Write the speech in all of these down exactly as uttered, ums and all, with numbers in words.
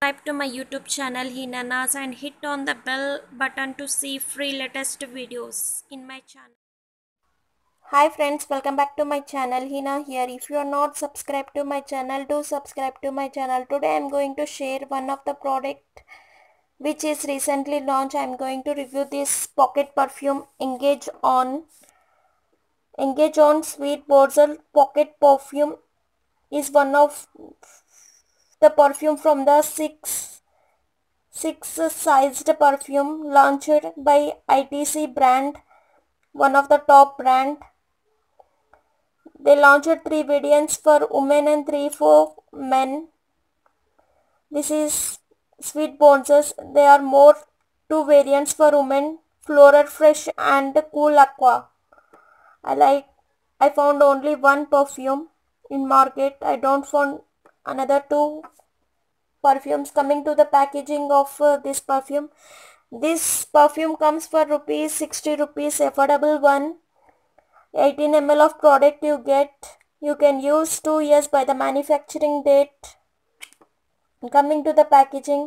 Subscribe to my YouTube channel Hina Naz and hit on the bell button to see free latest videos in my channel. Hi friends, welcome back to my channel. Hina here. If you are not subscribed to my channel, do subscribe to my channel. Today I am going to share one of the product which is recently launched. I am going to review this pocket perfume Engage On. Engage On Sweet Borsal Pocket Perfume is one of the perfume from the six six sized perfume launched by I T C brand, one of the top brand. They launched three variants for women and three for men. This is Sweet Borsal. There are more two variants for women, Floral Fresh and Cool Aqua. I like I found only one perfume in market. I don't found another two perfumes. Coming to the packaging of uh, this perfume, this perfume comes for rupees sixty rupees, affordable one. eighteen milliliters of product you get. You can use two years by the manufacturing date. Coming to the packaging,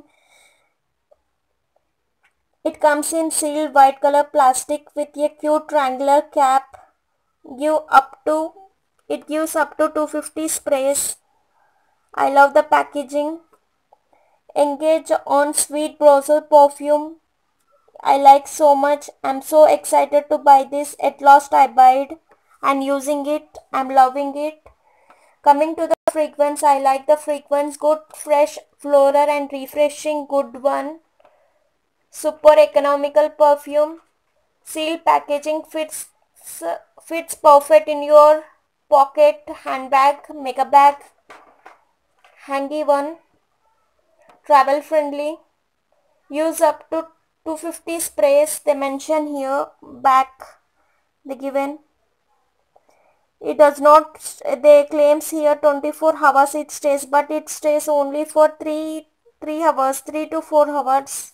it comes in sealed white color plastic with a cute triangular cap. Give up to it gives up to two hundred fifty sprays. I love the packaging. Engage On Sweet Borsal perfume. I like so much. I'm so excited to buy this. At last I buyed and using it. I'm loving it. Coming to the fragrance, I like the fragrance. Good, fresh, floral and refreshing. Good one. Super economical perfume. Seal packaging fits fits perfect in your pocket, handbag, makeup bag. Handy one. Travel friendly. Use up to two hundred fifty sprays. They mention here back the given. It does not, they claims here twenty-four hours it stays, but it stays only for three three hours, three to four hours.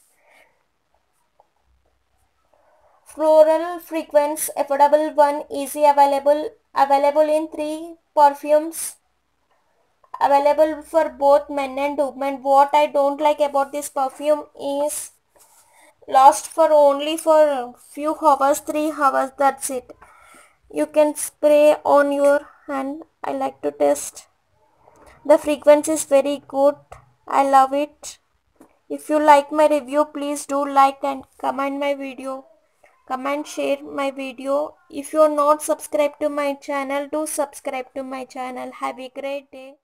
Floral fragrance, affordable one, easy available, available in three perfumes. Available for both men and women. What I don't like about this perfume is last for only for few hours, three hours, that's it. You can spray on your hand. I like to test. The fragrance is very good. I love it. If you like my review, please do like and comment my video. Comment, share my video. If you are not subscribed to my channel, do subscribe to my channel. Have a great day.